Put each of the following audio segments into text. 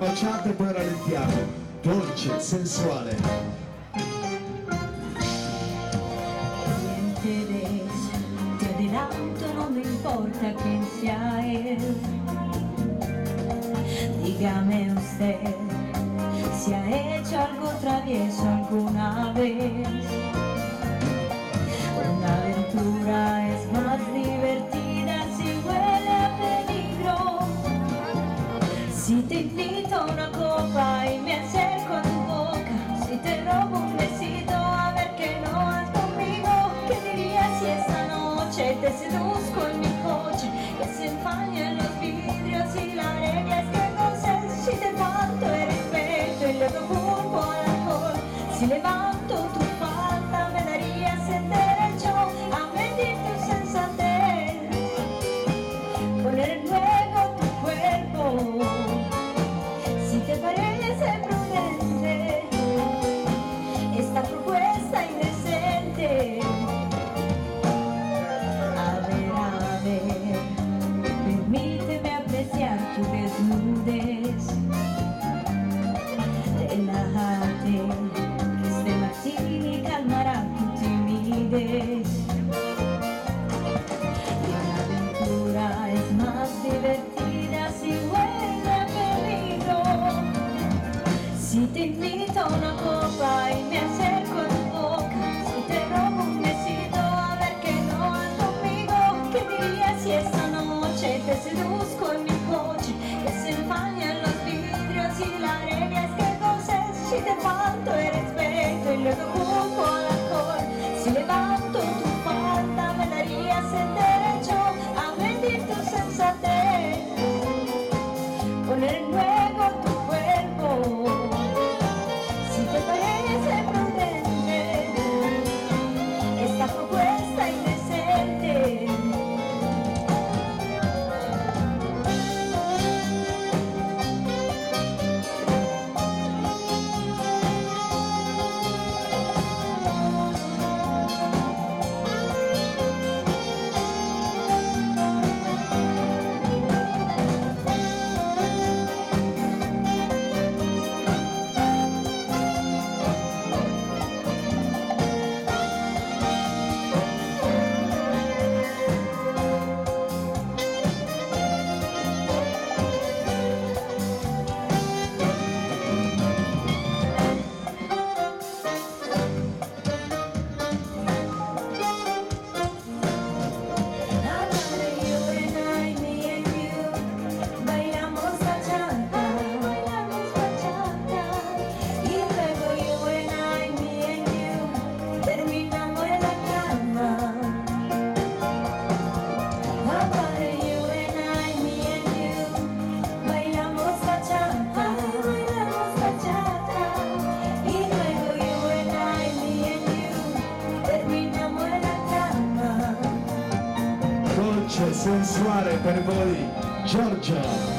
Baciate e poi rallentiamo, dolce, sensuale. Te adelanto, no me importa quién sea él. Dígame usted si ha hecho algo travieso alguna vez. Una aventura es más divertida si huele a peligro. Si te invito a una copa y me acerco a tu boca, si te robo un besito a ver que no has conmigo, ¿qué dirías si esta noche te seduzco en mi coche que se empañan los vidrios y la arena es que conoces? Si te falto el respeto y le propongo al alcohol, si levanto tu falda me darías el derecho a medir tu sensatez, poner en juego tu cuerpo. Si te parece prudente esta propuesta indecente, a ver, permíteme apreciar tu desnudez. Relájate, que este martini calmará tu timidez. Y una aventura es más divertida si huele a peligro. Si te invito a una copa y me acerco a tu boca, si te robo un besito a ver que no has conmigo, ¿qué dirías si esta noche te seduzco en mi coche que se empañan los vidrios y la arena es que goces? Si te falto el respeto y luego junto al alcohol, si levanto tu falda me darías el derecho a medir tu sensatez, poner en juego tu cuerpo. Si te parece prudente esta propuesta indecente, Dolce, sensuale per voi, Giorgia.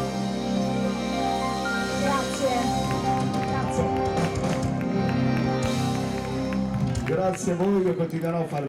grazie. Grazie a voi che continuerò a fare.